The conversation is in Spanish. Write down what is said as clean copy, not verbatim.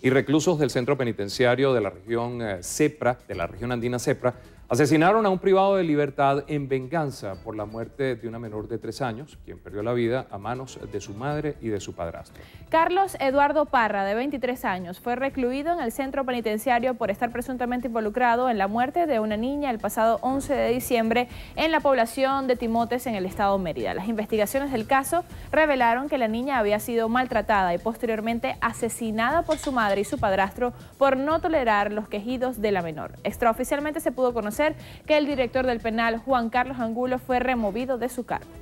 y reclusos del centro penitenciario de la región Cepra, de la región andina Cepra, asesinaron a un privado de libertad en venganza por la muerte de una menor de 3 años, quien perdió la vida a manos de su madre y de su padrastro. Carlos Eduardo Parra, de 23 años, fue recluido en el centro penitenciario por estar presuntamente involucrado en la muerte de una niña el pasado 11 de diciembre en la población de Timotes, en el estado Mérida. Las investigaciones del caso revelaron que la niña había sido maltratada y posteriormente asesinada por su madre y su padrastro por no tolerar los quejidos de la menor. Extraoficialmente se pudo conocer que el director del penal, Juan Carlos Angulo, fue removido de su cargo.